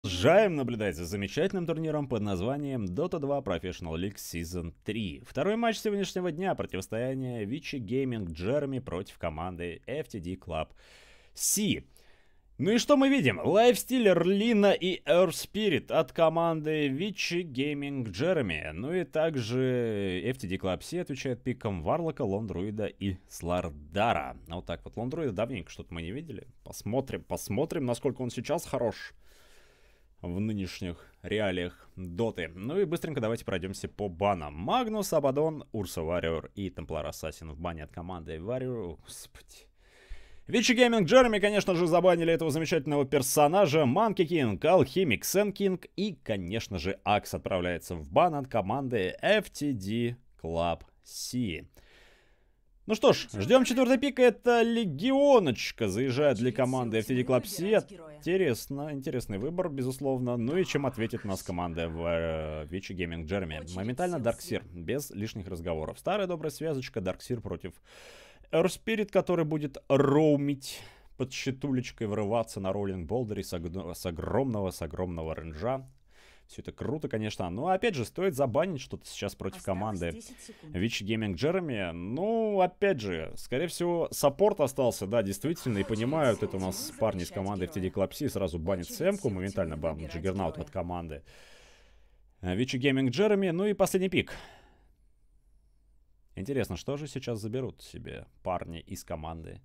Продолжаем наблюдать за замечательным турниром под названием Dota 2 Professional League Season 3. Второй матч сегодняшнего дня — противостояние Vici Gaming Jeremy против команды FTD Club C. Ну и что мы видим? Лайфстиллер, Лина и Earth Spirit от команды Vici Gaming Jeremy. Ну и также FTD Club C отвечает пиком Варлока, Лондруида и Слардара. Вот так вот. Лондруида давненько что-то мы не видели. Посмотрим, насколько он сейчас хорош в нынешних реалиях доты. Ну и быстренько давайте пройдемся по банам. Магнус, Абадон, Урса Варриор и Темплар Ассасин в бане от команды Варриор. Господи. Vici Gaming Jeremy, конечно же, забанили этого замечательного персонажа. Манки Кинг, Алхимик, Сэн Кинг и, конечно же, Акс отправляется в бан от команды FTD Club C. Ну что ж, ждем четвертый пик. Это Легионочка заезжает для команды FTD Club C. Интересный выбор, безусловно. Ну и чем ответит нас команда в Vici Gaming Jeremy? Моментально Дарксир, без лишних разговоров. Старая добрая связочка Дарксир против Earth Spirit, который будет роумить под щитулечкой, врываться на роллинг болдере с огромного рейнджа. Все это круто, конечно. Но опять же, стоит забанить что-то сейчас против команды Vici Gaming Jeremy. Ну, опять же, скорее всего, саппорт остался, да, действительно. И понимают, это у нас парни из команды FTD Club C сразу банят Сэмку, моментально банят Джиггернаут от команды Vici Gaming Jeremy. Ну и последний пик. Интересно, что же сейчас заберут себе парни из команды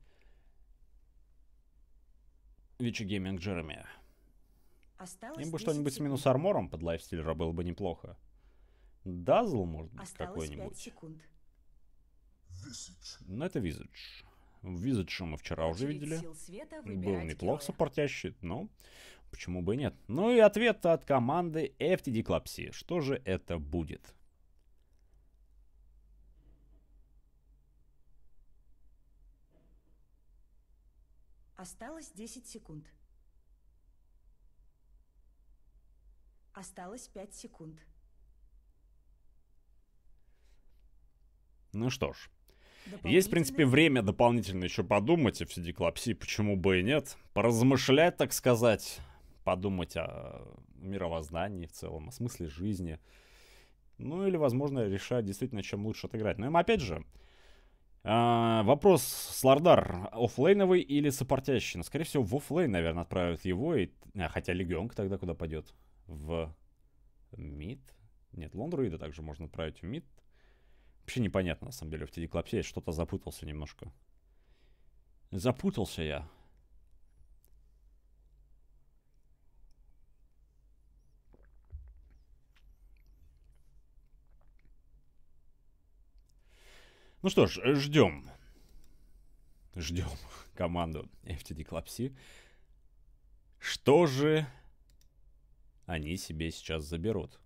Vici Gaming Jeremy? Им бы что-нибудь с минус армором под лайфстиллера было бы неплохо. Дазл, может быть, какой-нибудь. Но это Визидж. Визидж мы вчера уже видели. Был неплох соппортящий, но почему бы и нет. Ну и ответ от команды FTD Club C. Что же это будет? Осталось 10 секунд. Осталось 5 секунд. Ну что ж. Есть, в принципе, время дополнительно еще подумать, FTD Club C, почему бы и нет. Поразмышлять, так сказать. Подумать о мировоздании в целом, о смысле жизни. Ну или, возможно, решать действительно, чем лучше отыграть. Но им, опять же, вопрос, Слардар оффлейновый или соппортящий? Ну, скорее всего, в оффлейн, наверное, отправят его. Хотя Легионка тогда куда пойдет? В мид? Нет, Лондруида также можно отправить в мид. Вообще непонятно, на самом деле, в FTD Club C. Я что-то запутался немножко. Запутался я. Ну что ж, ждем. Ждем команду FTD Club C. Что же они себе сейчас заберут?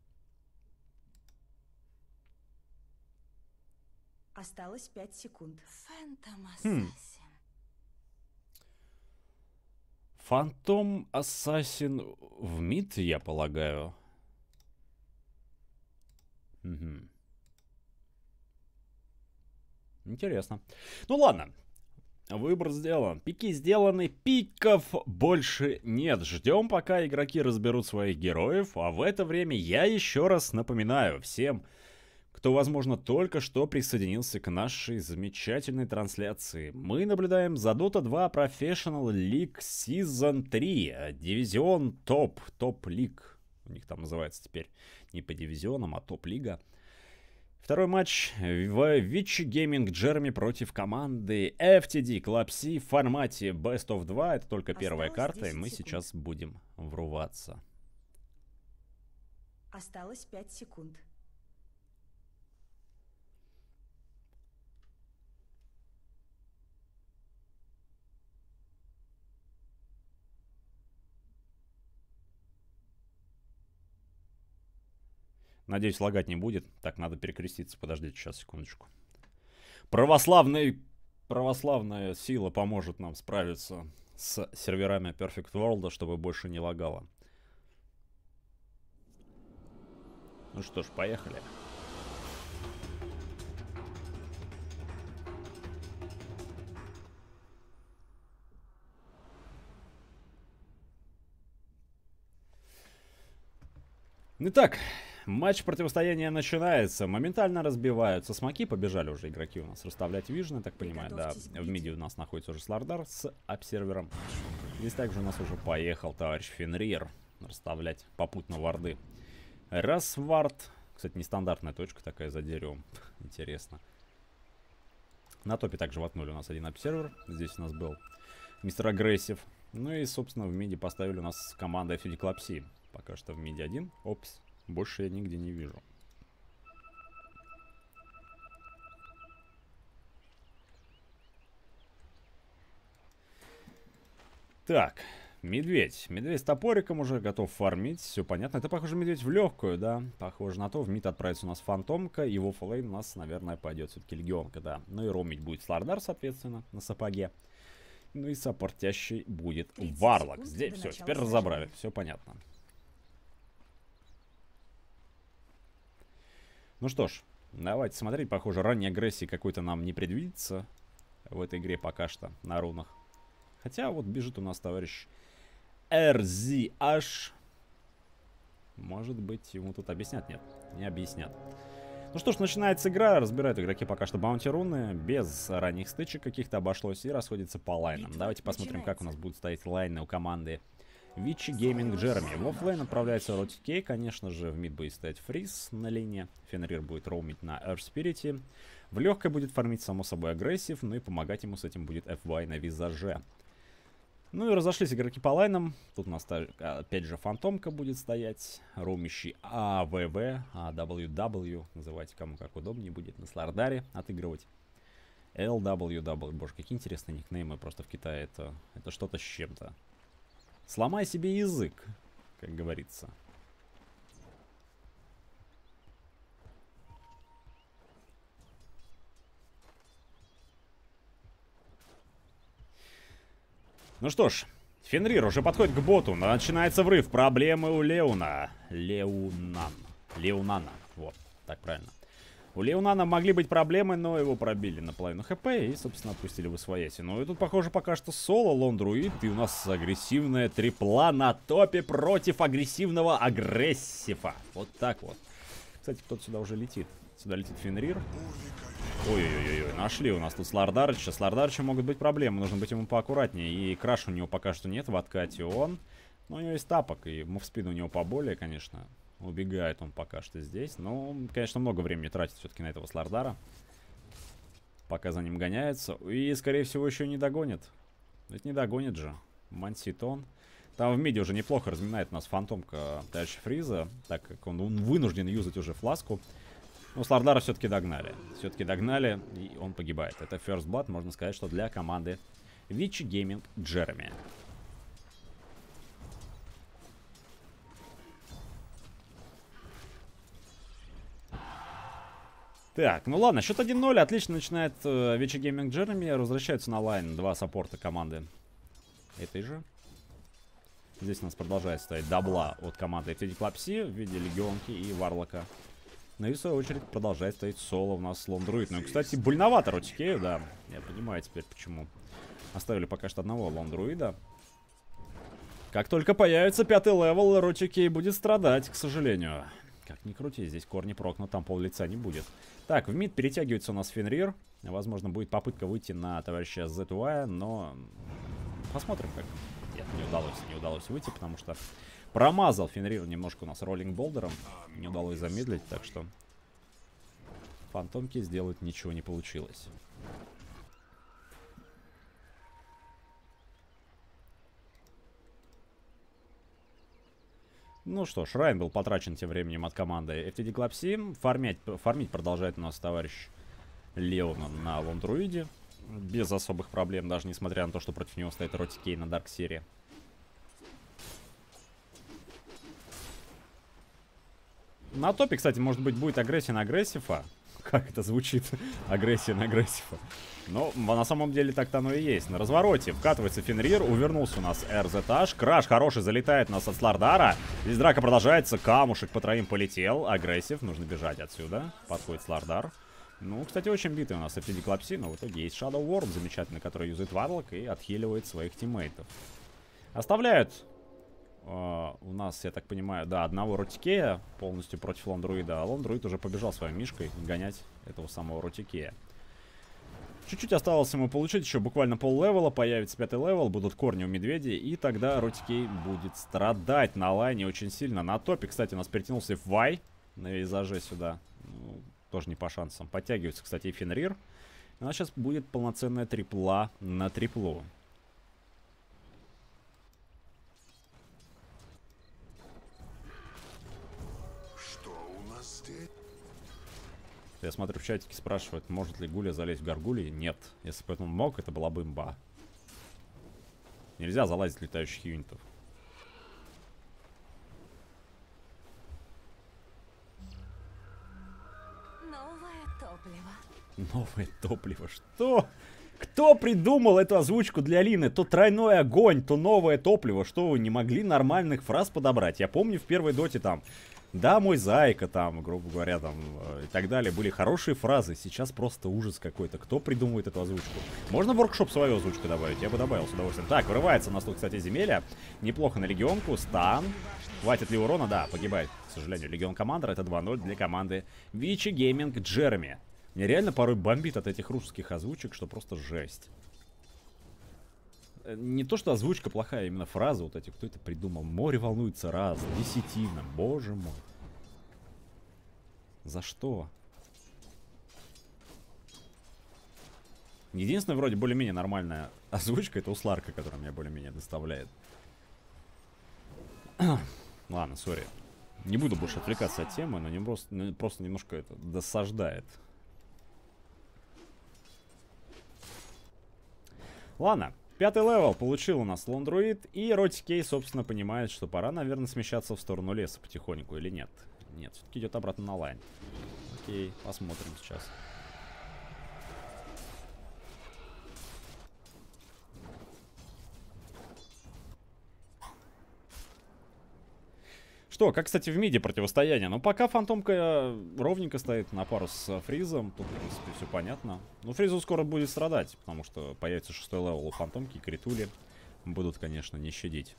Осталось 5 секунд. Фантом Ассасин в мид, я полагаю. Угу. Интересно. Ну ладно. Выбор сделан. Пики сделаны. Пиков больше нет. Ждем, пока игроки разберут своих героев. А в это время я еще раз напоминаю всем, кто, возможно, только что присоединился к нашей замечательной трансляции. Мы наблюдаем за Dota 2 Professional League Season 3. Дивизион топ-лиг. У них там называется теперь не по дивизионам, а топ-лига. Второй матч в Vici Gaming Jeremy против команды FTD Club C в формате Best of 2. Это только первая карта, и мы сейчас будем врываться. Осталось 5 секунд. Надеюсь, лагать не будет. Так, надо перекреститься. Подождите, сейчас, секундочку. Православная сила поможет нам справиться с серверами Perfect World, чтобы больше не лагало. Ну что ж, поехали. Итак, матч противостояния начинается. Моментально разбиваются смоки. Побежали уже игроки у нас расставлять вижн, я так понимаю. Да, в миде у нас находится уже Слардар с обсервером. Здесь также у нас уже поехал товарищ Фенрир расставлять попутно варды. Раз вард. Кстати, нестандартная точка такая за деревом. Интересно. На топе также воткнули у нас один обсервер. Здесь у нас был мистер Агрессив. Ну и, собственно, в миде поставили у нас команда FTD Club C. Пока что в миде один. Опс. Больше я нигде не вижу. Так. Медведь. Медведь с топориком уже готов фармить. Все понятно. Это, похоже, медведь в легкую, да. Похоже на то. В мид отправится у нас фантомка. И в оффлейн у нас, наверное, пойдет все-таки легионка, да. Ну и ромить будет Слардар, соответственно, на сапоге. Ну и саппортящий будет Варлок. Здесь все, теперь разобрали. Все понятно. Ну что ж, давайте смотреть. Похоже, ранней агрессии какой-то нам не предвидится в этой игре пока что на рунах. Хотя вот бежит у нас товарищ RZH. Может быть, ему тут объяснят? Нет, не объяснят. Ну что ж, начинается игра. Разбирают игроки пока что баунти руны. Без ранних стычек каких-то обошлось. И расходится по лайнам. Давайте посмотрим, как у нас будут стоять лайны у команды Вичи Гейминг Джереми. В оффлейн отправляется Ротик Кей. Конечно же, в мид будет стоять Фриз на линии. Фенрир будет роумить на Earth Spirit. В легкой будет фармить, само собой, Агрессив. Ну и помогать ему с этим будет FY на Визаже. Ну и разошлись игроки по лайнам. Тут у нас опять же фантомка будет стоять. Роумящий АВВ, AWW. Называйте кому как удобнее будет. На Слардаре отыгрывать. LWW. Боже, какие интересные никнеймы. Просто в Китае это что-то с чем-то. Сломай себе язык, как говорится. Ну что ж, Фенрир уже подходит к боту. Начинается врыв. Проблемы у Леуна. Леунана. Вот, так правильно. У Леунана могли быть проблемы, но его пробили наполовину хп и, собственно, отпустили в освояси. Ну и тут, похоже, пока что соло, лон-друид. И у нас агрессивная трипла на топе против агрессивного агрессива. Вот так вот. Кстати, кто-то сюда уже летит. Сюда летит Фенрир. Ой-ой-ой, нашли у нас тут Слардарыча. Слардарыча могут быть проблемы, нужно быть ему поаккуратнее. И краш у него пока что нет в откате. Но у него есть тапок, и мувспид у него поболее, конечно. Убегает он пока что здесь. Но, конечно, много времени тратит все-таки на этого Слардара. Пока за ним гоняется. И, скорее всего, еще не догонит. Ведь не догонит же. Мансит он. Там в миде уже неплохо разминает у нас фантомка товарища Фриза. Так как он вынужден юзать уже фласку. Но Слардара все-таки догнали. Все-таки догнали, и он погибает. Это First Blood, можно сказать, что для команды Вичи Гейминг Джереми. Так, ну ладно, счет 1-0. Отлично начинает Вичи Гейминг Джереми. Возвращаются на лайн два саппорта команды этой же. Здесь у нас продолжает стоять дабла от команды FTD Club C в виде легионки и варлока. Ну и в свою очередь продолжает стоять соло у нас лон-друид. Ну и, кстати, больновато Ротикею, да. Я понимаю теперь, почему оставили пока что одного лон-друида. Как только появится 5-й левел, Ротикей будет страдать, к сожалению. Как ни крути, здесь корни прокнут, там пол лица не будет. Так, в мид перетягивается у нас Фенрир. Возможно, будет попытка выйти на товарища ZY, но посмотрим как. Нет, не удалось выйти, потому что промазал Фенрир немножко у нас роллинг болдером. Не удалось замедлить, так что фантомки сделать ничего не получилось. Ну что ж, Райн был потрачен тем временем от команды FTD Club C. Фармить продолжает у нас товарищ Леон на лон-друиде. Без особых проблем, даже несмотря на то, что против него стоит Ротикей на Дарк серии. На топе, кстати, может быть, будет агрессия на агрессива. Как это звучит? Агрессия на агрессива. Но на самом деле так-то оно и есть. На развороте вкатывается Фенрир. Увернулся у нас RZH. Краш хороший залетает у нас от Слардара. Здесь драка продолжается. Камушек по троим полетел. Агрессив. Нужно бежать отсюда. Подходит Слардар. Ну, кстати, очень битый у нас FTD Club C. Но в итоге есть Shadow Worm замечательный, который юзает Варлок и отхиливает своих тиммейтов. Оставляют у нас, я так понимаю, да, одного Ротикея полностью против Лондруида, а Лондруид уже побежал своей мишкой гонять этого самого Ротикея. Чуть-чуть осталось ему получить, еще буквально пол-левела, появится 5-й левел, будут корни у медведей, и тогда Ротикей будет страдать на лайне очень сильно. На топе, кстати, у нас перетянулся Вай на визаже сюда, ну, тоже не по шансам. Подтягивается, кстати, и Фенрир. У нас сейчас будет полноценная трипла на триплу. Что у нас здесь? Я смотрю, в чатике спрашивают, может ли Гуля залезть в горгулии. Нет. Если бы он мог, это была бы имба. Нельзя залазить в летающих юнитов. Новое топливо. Новое топливо. Что? Кто придумал эту озвучку для Алины? То тройной огонь, то новое топливо. Что вы не могли нормальных фраз подобрать? Я помню в первой доте там... Да, мой зайка там, грубо говоря, там и так далее. Были хорошие фразы. Сейчас просто ужас какой-то. Кто придумывает эту озвучку? Можно в воркшоп свою озвучку добавить? Я бы добавил с удовольствием. Так, вырывается у нас тут, кстати, земелья. Неплохо на легионку. Стан. Хватит ли урона? Да, погибает, к сожалению. Легион Командер. Это 2-0 для команды Вичи Гейминг Джереми. Мне реально порой бомбит от этих русских озвучек, что просто жесть. Не то, что озвучка плохая, именно фразы вот эти, кто это придумал. Море волнуется раз, десятина, боже мой. За что? Единственная вроде более-менее нормальная озвучка, это у Сларка, которая меня более-менее доставляет. Ладно, сори. Не буду больше отвлекаться от темы, но просто немножко это досаждает. Ладно. 5-й левел получил у нас Лондруид, и Ротикей, собственно, понимает, что пора, наверное, смещаться в сторону леса потихоньку, или нет? Нет, все-таки идет обратно на лайн. Окей, посмотрим сейчас. Что, как, кстати, в миде противостояние? Ну, пока Фантомка ровненько стоит на пару с Фризом. Тут, в принципе, все понятно. Ну, Фризу скоро будет страдать, потому что появится 6-й левел у Фантомки, и Критули будут, конечно, не щадить.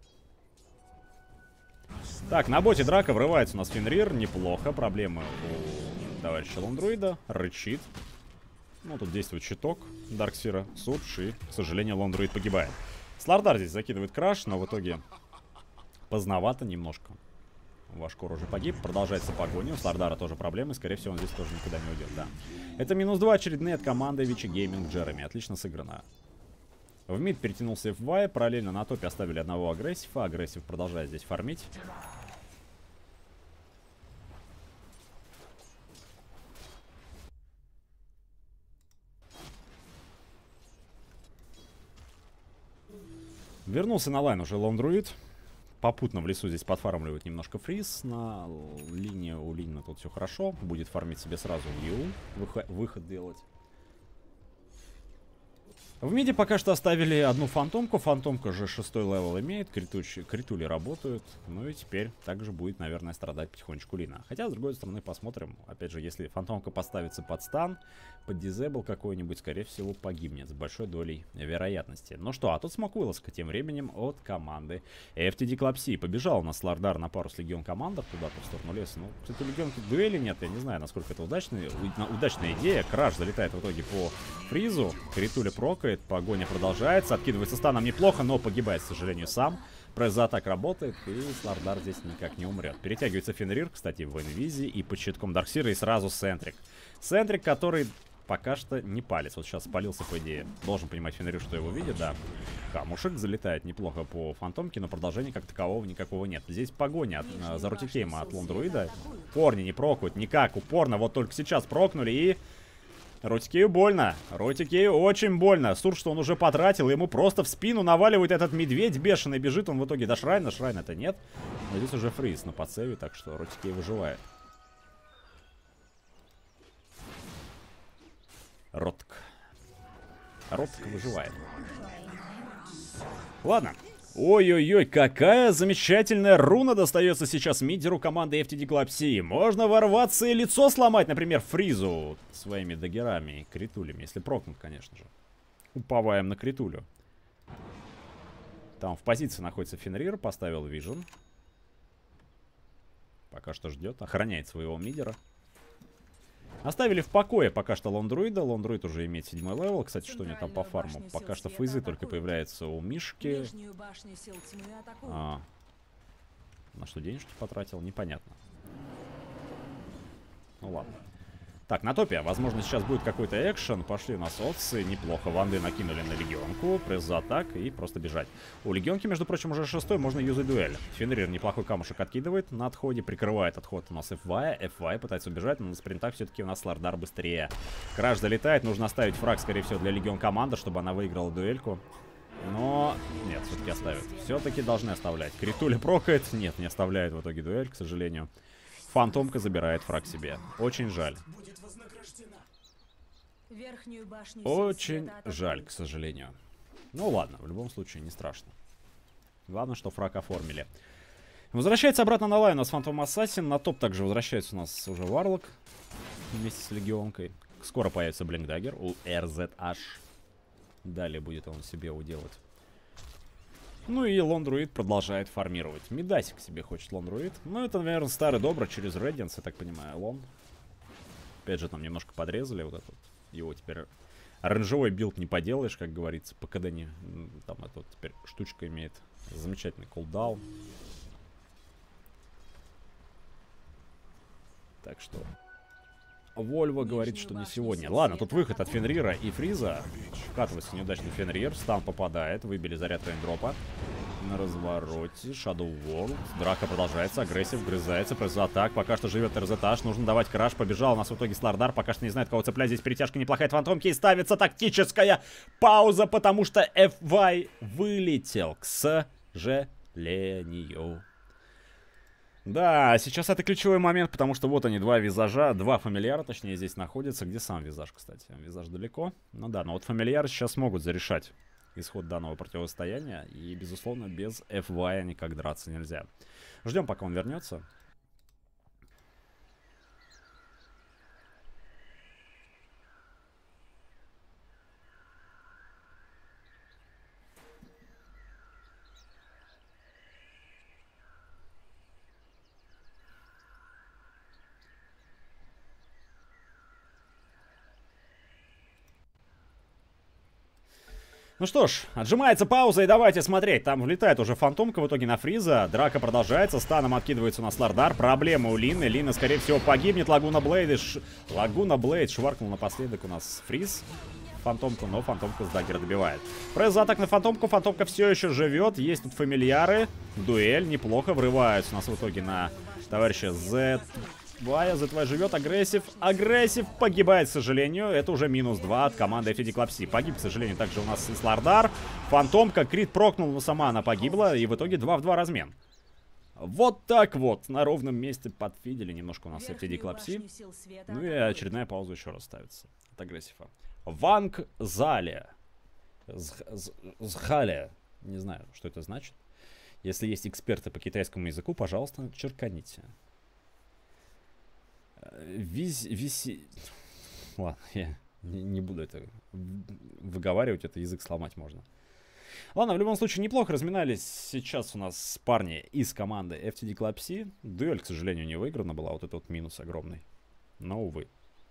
Так, на боте драка, врывается у нас Фенрир. Неплохо, проблемы у товарища Лондруида. Рычит. Ну, тут действует щиток Дарксфера, Сурдж, и, к сожалению, Лондруид погибает. Слардар здесь закидывает краш, но в итоге поздновато немножко. Ваш кор уже погиб, продолжается погоня. У Слардара тоже проблемы, скорее всего, он здесь тоже никуда не уйдет, да. Это -2 очередные от команды Вичи Гейминг Джереми. Отлично сыграно. В мид перетянулся FY, параллельно на топе оставили одного агрессива. Агрессив продолжает здесь фармить. Вернулся на лайн уже Лондруид. Попутно в лесу здесь подфармливает немножко Фриз. На линии у Линна тут все хорошо. Будет фармить себе сразу Ю. Выход делать. В миде пока что оставили одну фантомку. Фантомка же 6-й левел имеет. Критули работают. Ну и теперь также будет, наверное, страдать потихонечку Лина. Хотя, с другой стороны, посмотрим. Опять же, если фантомка поставится под стан, под дизейбл какой-нибудь, скорее всего, погибнет с большой долей вероятности. Ну что, а тут смок-вылазка тем временем от команды FTD Club C. Побежал у нас Слардар на пару с Легион Командер куда-то в сторону леса. Ну, кстати, Легион тут дуэли нет. Я не знаю, насколько это удачная идея. Краш залетает в итоге по Фризу. Критули прокает. Погоня продолжается. Откидывается станом неплохо, но погибает, к сожалению, сам. Пресс-атак работает, и Слардар здесь никак не умрет. Перетягивается Фенрир, кстати, в инвизе и под щитком Дарксира, и сразу Сентрик. Сентрик, который пока что не палец. Вот сейчас спалился, по идее. Должен понимать Фенрир, что его видит, да. Камушек залетает неплохо по фантомке, но продолжения как такового никакого нет. Здесь погоня за Ротикейма от Лондруида. Корни не прокают никак, упорно. Вот только сейчас прокнули, и... Ротикею больно. Ротикею очень больно. Сурдж, что он уже потратил, ему просто в спину наваливает этот медведь бешеный. Бежит он в итоге до Шрайна. Шрайна-то нет. Но здесь уже Фриз на подсеве, так что Ротикей выживает. Ротк выживает. Ладно. Ой-ой-ой, какая замечательная руна достается сейчас мидеру команды FTD Club C. Можно ворваться и лицо сломать, например, Фризу своими даггерами и критулями, если прокнут, конечно же. Уповаем на критулю. Там в позиции находится Фенрир, поставил Вижн. Пока что ждет, охраняет своего мидера. Оставили в покое пока что Лондруида. Лондруид уже имеет 7-й левел. Кстати, что у него там по фарму? Пока что фейзы только появляются у Мишки. На что денежки потратил? Непонятно. Ну ладно. Так, на топе, возможно, сейчас будет какой-то экшен. Пошли у нас отцы, неплохо. Ванды накинули на легионку, пресс за атак и просто бежать. У легионки, между прочим, уже 6-й, можно юзать дуэль. Фенрир неплохой камушек откидывает на отходе, прикрывает отход у нас FY. FY пытается убежать, но на спринтах все-таки у нас Слардар быстрее. Краш залетает, нужно оставить фраг, скорее всего, для легион команды, чтобы она выиграла дуэльку. Но нет, все-таки оставят. Все-таки должны оставлять. Критуля прокает, нет, не оставляет в итоге дуэль, к сожалению. Фантомка забирает фраг себе. Очень жаль. Очень жаль, к сожалению. Ну ладно, в любом случае не страшно. Главное, что фраг оформили. Возвращается обратно на лайн у нас Фантом Ассасин. На топ также возвращается у нас уже Варлок вместе с легионкой. Скоро появится Блинкдаггер у RZH. Далее будет он себе уделать. Ну и Лондруид продолжает фармировать. Мидасик себе хочет Лондруид. Ну это, наверное, старый добрый через Radiance, я так понимаю, Лон. Опять же, там немножко подрезали вот этот. Его теперь оранжевой билд не поделаешь, как говорится. По КД не... Там эта вот теперь штучка имеет замечательный кулдаун. Так что... Вольво говорит, что не сегодня. Ладно, тут выход от Фенрира и Фриза. Вкатывается неудачный Фенрир. Стан попадает. Выбили заряд рейндропа. На развороте. Shadow World. Драка продолжается. Агрессив вгрызается. Просто атак. Пока что живет РЗТаш. Нужно давать краш. Побежал. У нас в итоге Слардар. Пока что не знает, кого цеплять. Здесь перетяжка неплохая. Фантомки. И ставится тактическая пауза, потому что FY вылетел. К сожалению. Да, сейчас это ключевой момент, потому что вот они, два визажа, два фамильяра, точнее, здесь находятся. Где сам визаж, кстати? Визаж далеко. Ну да, но вот фамильяры сейчас могут зарешать исход данного противостояния. И, безусловно, без FY никак драться нельзя. Ждем, пока он вернется. Ну что ж, отжимается пауза, и давайте смотреть. Там влетает уже фантомка в итоге на Фриза. Драка продолжается, станом откидывается у нас Слардар. Проблема у Лины. Лина, скорее всего, погибнет. Лагуна Блейд шваркнул напоследок у нас Фриз. Фантомку, но фантомка с даггера добивает. Пресс за атак на фантомку. Фантомка все еще живет. Есть тут фамильяры. Дуэль неплохо врываются у нас в итоге на товарища Z. ZY живет, агрессив погибает, к сожалению. Это уже -2 от команды FTD Club C. Погиб, к сожалению, также у нас и Слардар. Фантомка, крит прокнул, но сама она погибла. И в итоге 2 в 2 размен. Вот так вот, на ровном месте подфидели немножко у нас FTD Club C. Ну и очередная пауза еще раз ставится от агрессива. Ванг Зале. Зхале. Не знаю, что это значит. Если есть эксперты по китайскому языку, пожалуйста, черканите. Ладно, я не буду это выговаривать, это язык сломать можно. Ладно, в любом случае, неплохо разминались сейчас у нас парни из команды FTD Club C. Дуэль, к сожалению, не выиграна была, вот это вот минус огромный. Но, увы.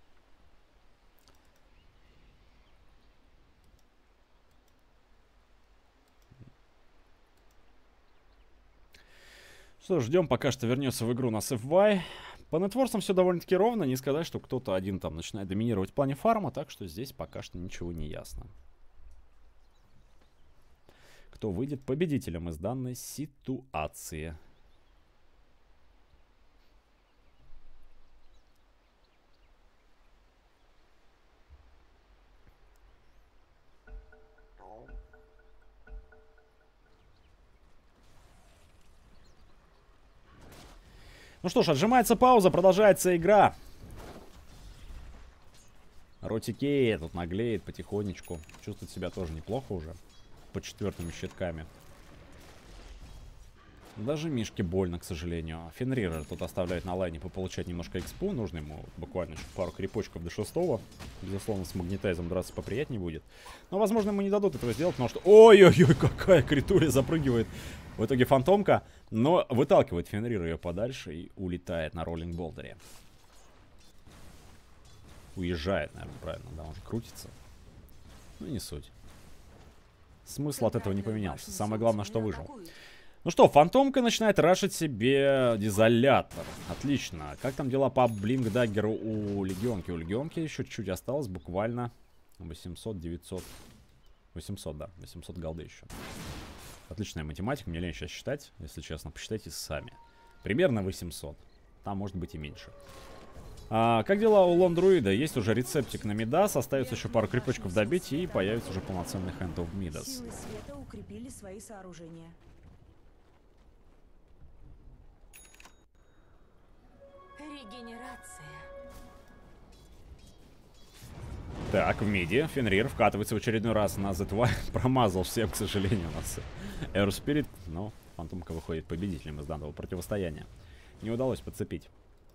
Что ж, ждем, пока что вернется в игру у нас FY. По нетворсам все довольно-таки ровно. Не сказать, что кто-то один там начинает доминировать в плане фарма. Так что здесь пока что ничего не ясно. Кто выйдет победителем из данной ситуации. Ну что ж, отжимается пауза, продолжается игра. Ротикей тут наглеет потихонечку. Чувствует себя тоже неплохо уже. По 4-ми щитками. Даже Мишке больно, к сожалению. Фенрира тут оставляет на лайне получать немножко экспу. Нужно ему буквально еще пару крипочков до 6-го. Безусловно, с магнетайзом драться поприятнее будет. Но, возможно, ему не дадут этого сделать, потому что... Ой-ой-ой, какая критуля запрыгивает. В итоге фантомка, но выталкивает Фенрира ее подальше и улетает на роллинг-болдере. Уезжает, наверное, правильно, да, он же крутится. Ну, не суть. Смысл от этого не поменялся. Самое главное, что выжил. Ну что, фантомка начинает рашить себе дизолятор. Отлично. Как там дела по блинк-даггеру у легионки? У легионки еще чуть-чуть осталось, буквально 800, 900... 800, да, 800 голды еще. Отличная математика, мне лень сейчас считать, если честно, посчитайте сами. Примерно 800. Там может быть и меньше. Как дела у лондруида? Есть уже рецептик на Мидас, остается еще пару крипочков добить, и появится уже полноценный Hand of Midas. Силы света укрепили свои сооружения. Регенерация. Так, в миде Фенрир вкатывается в очередной раз на Z2. Промазал всем, к сожалению, у нас Air Spirit, но фантомка выходит победителем из данного противостояния. Не удалось подцепить.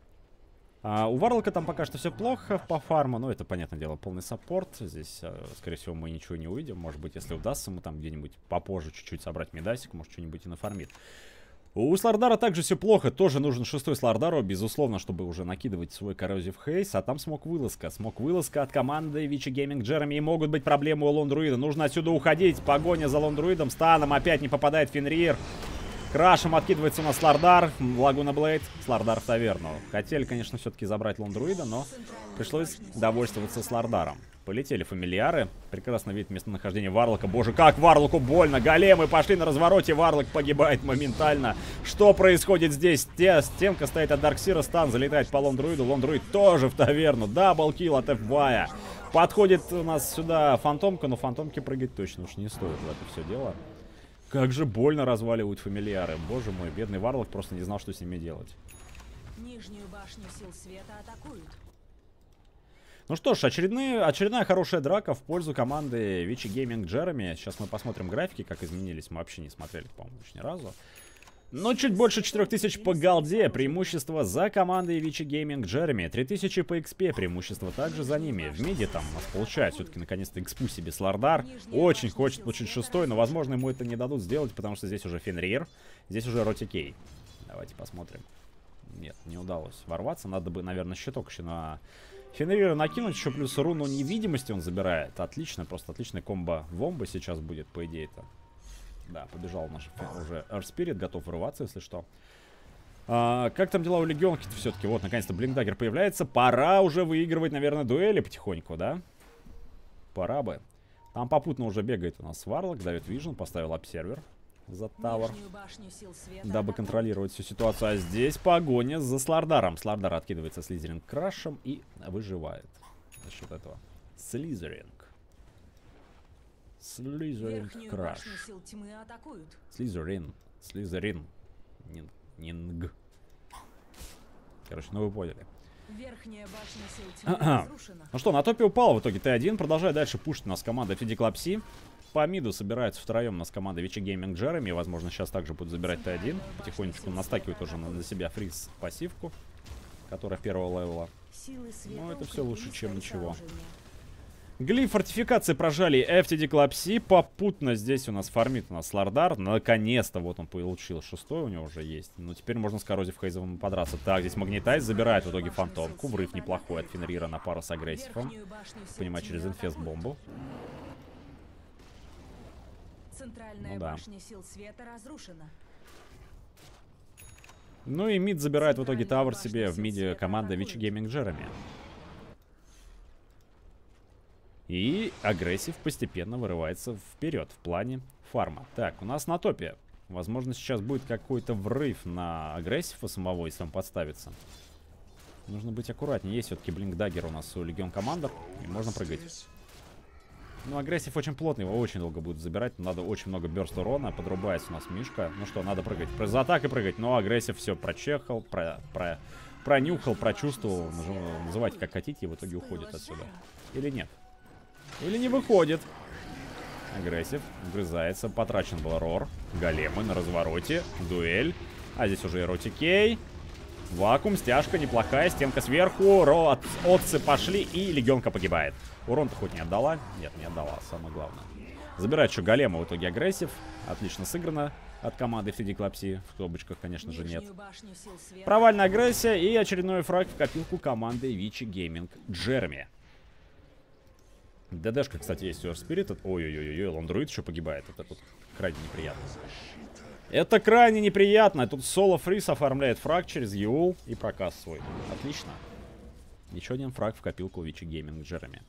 У Варлока там пока что все плохо по фарму, но это, понятное дело, полный саппорт. Здесь, скорее всего, мы ничего не увидим. Может быть, если удастся ему там где-нибудь попозже чуть-чуть собрать медасик, может, что-нибудь и нафармит. У Слардара также все плохо. Тоже нужен 6-й Слардару, безусловно, чтобы уже накидывать свой коррозив хейс. А там смог вылазка. Смог вылазка от команды Вичи Гейминг Джереми. И могут быть проблемы у лондруида. Нужно отсюда уходить. Погоня за лондруидом. Станом опять не попадает Фенрир. Крашем откидывается у нас Слардар. Лагуна Блейд. Слардар в таверну. Хотели, конечно, все-таки забрать лондруида, но пришлось довольствоваться Слардаром. Полетели фамильяры. Прекрасно видит местонахождение Варлока. Боже, как Варлоку больно. Големы пошли на развороте. Варлок погибает моментально. Что происходит здесь? Стенка стоит от Дарксира. Стан залетает по лондруиду. Лондруид тоже в таверну. Даблкил от Эфвая. Подходит у нас сюда фантомка. Но фантомке прыгать точно уж не стоит в это все дело. Как же больно разваливают фамильяры. Боже мой, бедный Варлок просто не знал, что с ними делать. Нижнюю башню сил света атакуют. Ну что ж, очередная хорошая драка в пользу команды Вичи Гейминг Джереми. Сейчас мы посмотрим графики, как изменились. Мы вообще не смотрели, по-моему, еще ни разу. Но чуть больше 4000 по голде. Преимущество за командой Вичи Гейминг Джереми. 3000 по XP. Преимущество также за ними. В миде там у нас получается все-таки наконец-то экспу себе Слардар. Очень хочет получить 6-й, но возможно ему это не дадут сделать, потому что здесь уже Фенрир. Здесь уже Ротикей. Давайте посмотрим. Нет, не удалось ворваться. Надо бы, наверное, щиток еще на Фенрира накинуть. Еще плюс руну невидимости он забирает. Отлично, просто отличная комбо-вомба сейчас будет, по идее-то. Да, побежал наш уже Air Spirit, готов врываться, если что. Как там дела у легионки-то все-таки? Вот, наконец-то блинк-даггер появляется. Пора уже выигрывать, наверное, дуэли потихоньку, да? Пора бы. Там попутно уже бегает у нас Варлок, дает вижн, поставил обсервер за тавер, дабы контролировать всю ситуацию. А здесь погоня за Слардаром. Слардар откидывается Слизеринг крашем и выживает за счет этого. Слизеринг. Слизеринг краш. Слизерин. Нинг. Короче, ну вы поняли. Ну что, на топе упал в итоге Т1. Продолжает дальше пушить у нас команда FTD Club C. По миду собирается втроем у нас команда Вичи Гейминг Джереми. Возможно, сейчас также будут забирать Т1. Потихонечку настакивает уже на себя фриз пассивку, которая первого левела. Но это все лучше, чем ничего. Глиф фортификации прожали FTD Club C. Попутно здесь у нас фармит у нас Слардар. Наконец-то вот он получил 6-й, у него уже есть. Но теперь можно с коррозив хейзовым подраться. Так, здесь Магнетайз забирает в итоге фантомку. Врыв неплохой от Фенрира на пару с агрессивом. Понимаю, через инфест бомбу. Ну да. Ну и мид забирает в итоге тавер себе в миде команда Вичи Гейминг Джереми. И агрессив постепенно вырывается вперед в плане фарма. Так, у нас на топе. Возможно, сейчас будет какой-то врыв на агрессива самого, если он подставится. Нужно быть аккуратнее. Есть все-таки блинк-даггер у нас у Легион Командер. И можно прыгать. Ну, агрессив очень плотный, его очень долго будут забирать. Надо очень много бёрст урона. Подрубается у нас Мишка. Ну что, надо прыгать. За атакой прыгать. Но агрессив все прочехал, пронюхал, прочувствовал. Называйте как хотите, и в итоге уходит отсюда. Или нет? Или не выходит. Агрессив. Вгрызается. Потрачен был Рор. Големы на развороте. Дуэль. А здесь уже Эротикей. Вакуум, стяжка неплохая, стенка сверху, отцы пошли, и легионка погибает. Урон-то хоть не отдала? Нет, не отдала, самое главное. Забирает еще голема, в итоге агрессив. Отлично сыграно от команды FTD Club C. В скобочках, конечно же, нет. Провальная агрессия и очередной фраг в копилку команды Вичи Гейминг Джереми. ДДшка, кстати, есть Сюр Спирит. Ой-ой-ой, Ландруид еще погибает. Это тут крайне неприятно. Это крайне неприятно. Тут соло Фриз оформляет фраг через Юл и проказ свой. Отлично. Еще один фраг в копилку Вичи Гейминг Джереми.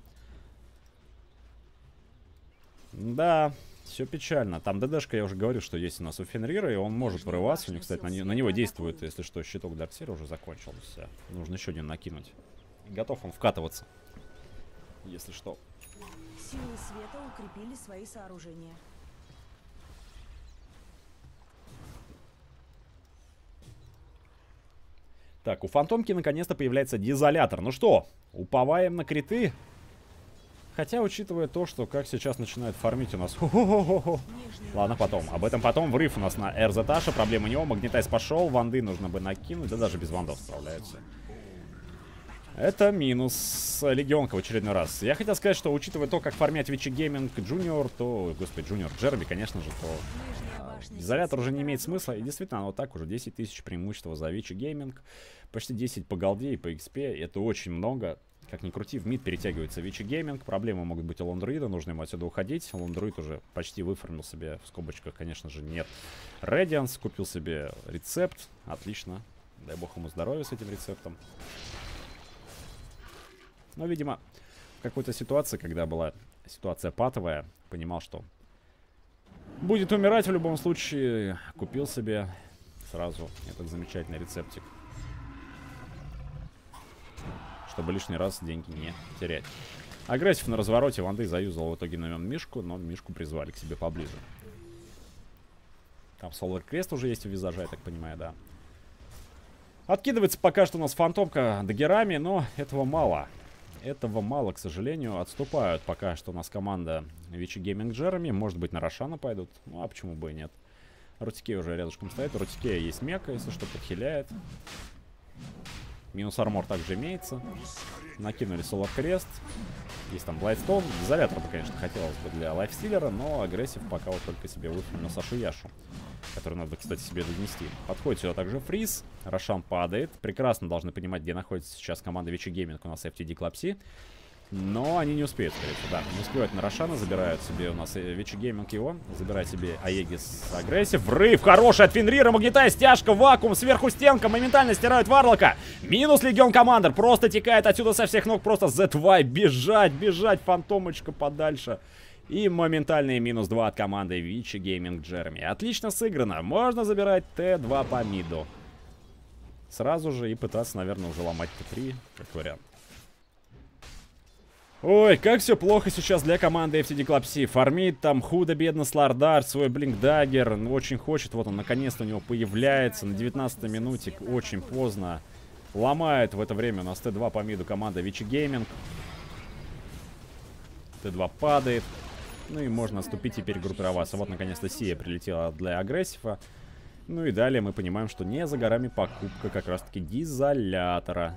Да, все печально. Там ДДшка, я уже говорил, что есть у нас у Фенрира, и он может вырываться. У него, кстати, на него действует, если что, щиток Дарксира уже закончился. Нужно еще один накинуть. Готов он вкатываться. Если что. Силы света укрепили свои сооружения. Так, у Фантомки наконец-то появляется дизолятор. Ну что, уповаем на криты? Хотя, учитывая то, что как сейчас начинает фармить у нас... Ладно, потом. Об этом потом. Врыв у нас на РЗТаша. Проблема у него. Магнетайз пошел. Ванды нужно бы накинуть. Да даже без вандов справляются. Это минус легионка в очередной раз. Я хотел сказать, что учитывая то, как фармят Вичи Гейминг Джуниор, то... Господи, Джуниор Джереми, конечно же, то... Изолятор уже не имеет смысла. И действительно, вот так уже 10 тысяч преимущества за Вичи Гейминг. Почти 10 по голде и по XP. Это очень много. Как ни крути, в мид перетягивается Вичи Гейминг. Проблемы могут быть у Лондруида. Нужно ему отсюда уходить. Лондруид уже почти выформил себе, в скобочках, конечно же, нет. Редианс купил себе рецепт. Отлично. Дай бог ему здоровья с этим рецептом. Но, видимо, в какой-то ситуации, когда была ситуация патовая, понимал, что будет умирать в любом случае. Купил себе сразу этот замечательный рецептик, чтобы лишний раз деньги не терять. Агрессив на развороте. Ванды заюзал в итоге на Мишку, но Мишку призвали к себе поближе. Там Солар Крест уже есть у визажа, я так понимаю, да. Откидывается пока что у нас Фантомка дагерами, но этого мало. Этого мало, к сожалению. Отступают пока что у нас команда Вичи Гейминг Джереми. Может быть, на Рошана пойдут. Ну, а почему бы и нет. Ротикей уже рядышком стоит. У Ротикея есть мека, если что, подхиляет. Минус армор также имеется. Накинули Солар Крест. Есть там Блайдстоун. Изолятор бы, конечно, хотелось бы для лайфстиллера, но агрессив пока вот только себе выполнил Сашу Яшу, который надо, кстати, себе донести. Подходит сюда также Фриз. Рошан падает. Прекрасно должны понимать, где находится сейчас команда Вичи Гейминг у нас FTD Club C. Но они не успеют, скорее всего. Да, не успевают на Рошана. Забирают себе у нас Вичи Гейминг его. Забирает себе Аегис агрессив. Врыв хороший от Фенрира. Магнетайз, стяжка, вакуум. Сверху стенка. Моментально стирают Варлока. Минус Легион Командер. Просто текает отсюда со всех ног. Просто ZY. Бежать, бежать. Фантомочка подальше. И моментальный минус 2 от команды Вичи Гейминг Джереми. Отлично сыграно. Можно забирать Т2 по миду. Сразу же и пытаться, наверное, уже ломать Т3. Как вариант. Ой, как все плохо сейчас для команды FTD Club C. Фармит там худо-бедно Слардар, свой Блинк-даггер. Очень хочет, вот он наконец-то у него появляется на 19-й минуте. Очень поздно. Ломает в это время у нас Т2 по миду команда Вичи Гейминг. Т2 падает. Ну и можно отступить и перегруппироваться. Вот наконец-то Сия прилетела для агрессива. Ну и далее мы понимаем, что не за горами покупка как раз-таки дизолятора.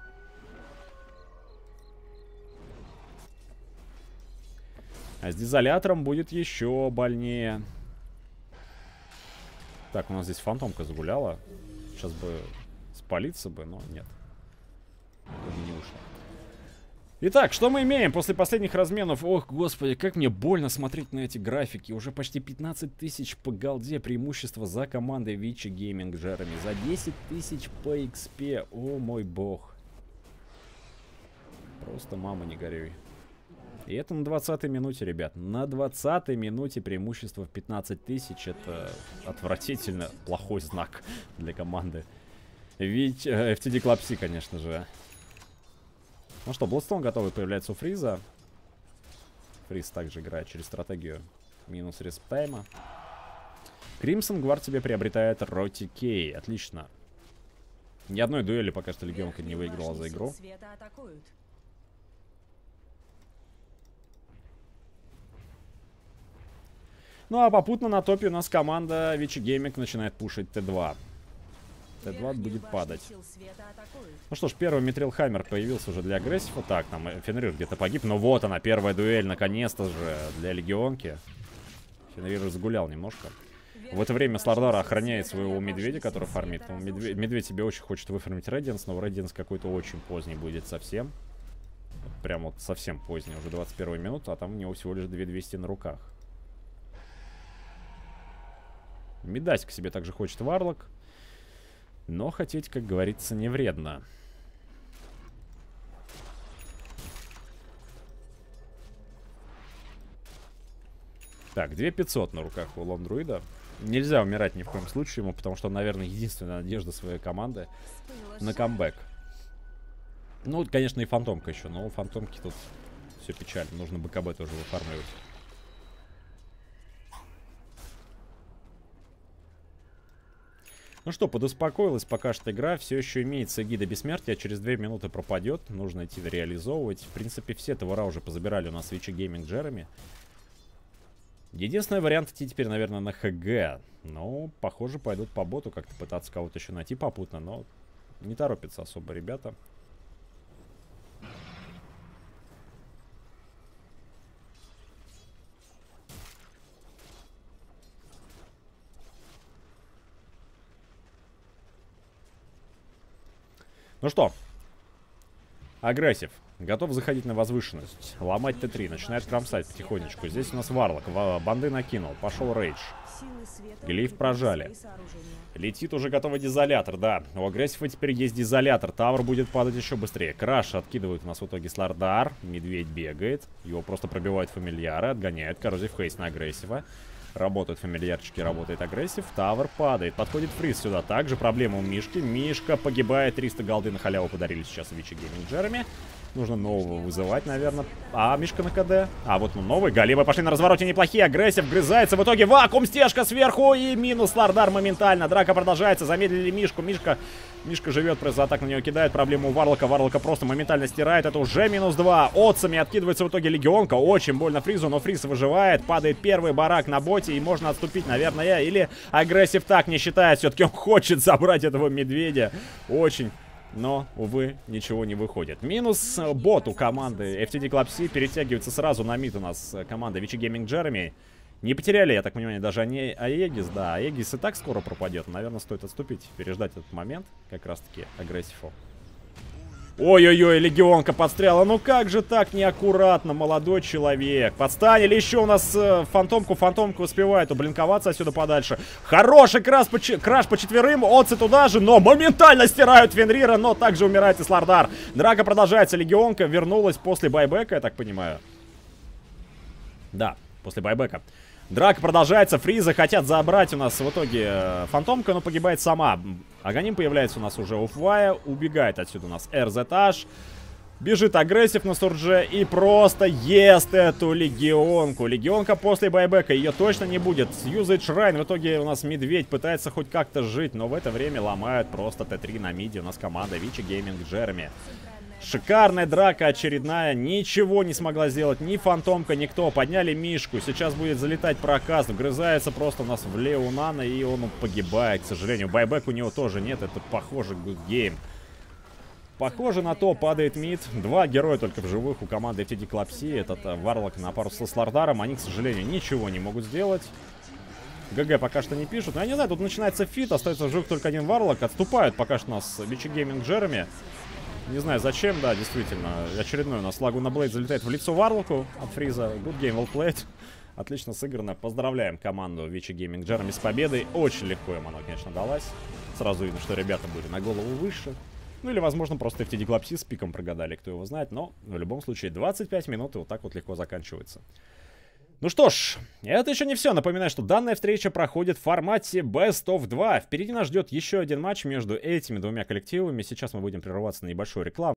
А с дизолятором будет еще больнее. Так, у нас здесь Фантомка загуляла. Сейчас бы спалиться бы, но нет. Не вышло. Итак, что мы имеем после последних разменов? Ох, господи, как мне больно смотреть на эти графики. Уже почти 15 тысяч по голде преимущества за командой Вичи Гейминг Джереми. За 10 тысяч по XP. О мой бог. Просто мама не горюй. И это на 20-й минуте, ребят. На 20-й минуте преимущество в 15 тысяч. Это отвратительно плохой знак для команды. Ведь FTD Club C, конечно же. Ну что, Bloodstone готовый появляется у Фриза. Фриз также играет через стратегию минус респтайма. Кримсон Гвард тебе приобретает Ротикей. Отлично. Ни одной дуэли пока что Легионка не выиграла за игру. Ну а попутно на топе у нас команда Вичи Гейминг начинает пушить Т2. Т2 будет падать. Ну что ж, первый Митрил Хаммер появился уже для агрессива. Так, там Фенрир где-то погиб. Но вот она, первая дуэль, наконец-то же, для Легионки. Фенрир загулял немножко. В это время Слардар охраняет своего медведя, который фармит. Медведь себе очень хочет выфармить Рэдианс, но Рэдианс какой-то очень поздний будет совсем. Прям вот совсем поздний, уже 21 минута, а там у него всего лишь 2200 на руках. Медасик себе также хочет Варлок. Но хотеть, как говорится, не вредно. Так, 2500 на руках у Лондруида. Нельзя умирать ни в коем случае ему, потому что он, наверное, единственная надежда своей команды на камбэк. Ну, конечно, и Фантомка еще, но у Фантомки тут все печально. Нужно БКБ тоже выфармливать. Ну что, подуспокоилась пока что игра. Все еще имеется гида бессмертия. Через 2 минуты пропадет. Нужно идти реализовывать. В принципе, все товара уже позабирали у нас Вичи Гейминг Джереми. Единственный вариант идти теперь, наверное, на ХГ. Но, похоже, пойдут по боту как-то пытаться кого-то еще найти попутно. Но не торопятся особо ребята. Ну что, агрессив. Готов заходить на возвышенность. Ломать Т3. Начинает кромсать потихонечку. Здесь у нас Варлок. Банды накинул. Пошел рейдж. Глиф прожали. Летит уже готовый дизолятор, да. У агрессива теперь есть дизолятор. Тавр будет падать еще быстрее. Краш откидывает у нас в итоге Слардар. Медведь бегает. Его просто пробивают фамильяры. Отгоняют. Коррозив хейст на агрессива. Работают фамильярчики, работает агрессив. Тавр падает. Подходит фриз сюда. Также проблема у Мишки. Мишка погибает. 300 голды на халяву подарили сейчас Вичи Гейминг Джереми. Нужно нового вызывать, наверное. А, Мишка на КД. А, вот новый. Галимы пошли на развороте неплохие. Агрессив грызается. В итоге вакуум, стежка сверху. И минус Лардар моментально. Драка продолжается. Замедлили Мишку. Мишка живет, просто атак на него кидает. Проблема у Варлока. Варлока просто моментально стирает. Это уже минус 2. Отцами откидывается в итоге Легионка. Очень больно Фризу, но Фриз выживает. Падает первый барак на боте. И можно отступить, наверное. Или агрессив так не считает. Все-таки он хочет забрать этого медведя. Очень... Но, увы, ничего не выходит. Минус бот у команды FTD Club C. Перетягивается сразу на мид у нас команда Вичи Гейминг Джереми. Не потеряли, я так понимаю, даже Аегис. Да, Аегис и так скоро пропадет. Наверное, стоит отступить, переждать этот момент. Как раз-таки агрессиву. Ой-ой-ой, Легионка подстряла. Ну как же так неаккуратно, молодой человек. Подстанили еще у нас Фантомку. Фантомка успеваетублинковаться отсюда подальше. Хороший краш по четверым. Отцы туда же, но моментально стирают Фенрира. Но также умирает и Слардар. Драка продолжается. Легионка вернулась после байбека, я так понимаю. Да, после байбека. Драка продолжается, Фриза хотят забрать у нас в итоге Фантомка, но погибает сама. Аганим появляется у нас уже у Фвая, убегает отсюда у нас RZH. Бежит агрессив на Сурдже и просто ест эту Легионку. Легионка после байбека, ее точно не будет. Юзает Шрайн, в итоге у нас Медведь пытается хоть как-то жить, но в это время ломают просто Т3 на миде. У нас команда Вичи Гейминг Джереми. Шикарная драка очередная. Ничего не смогла сделать ни Фантомка, никто. Подняли Мишку. Сейчас будет залетать проказ. Вгрызается просто у нас в Леонана. И он погибает, к сожалению. Байбек у него тоже нет. Это похоже good game. Похоже на то, падает мид. 2 героя только в живых у команды FTD Club C. Этот Варлок на пару со Слардаром. Они, к сожалению, ничего не могут сделать. ГГ пока что не пишут. Но я не знаю, тут начинается фит. Остается в живых только один Варлок. Отступают пока что у нас Вичи Гейминг Джереми. Не знаю зачем, да, действительно. Очередной у нас Лагуна Блейд залетает в лицо Варлоку от Фриза. Good game, well played. Отлично сыграно. Поздравляем команду Вичи Гейминг Джереми с победой. Очень легко им она, конечно, далась. Сразу видно, что ребята были на голову выше. Ну или, возможно, просто FTD Club C с пиком прогадали, кто его знает. Но в любом случае 25 минут и вот так вот легко заканчивается. Ну что ж, это еще не все. Напоминаю, что данная встреча проходит в формате Best of 2. Впереди нас ждет еще один матч между этими двумя коллективами. Сейчас мы будем прерываться на небольшую рекламу.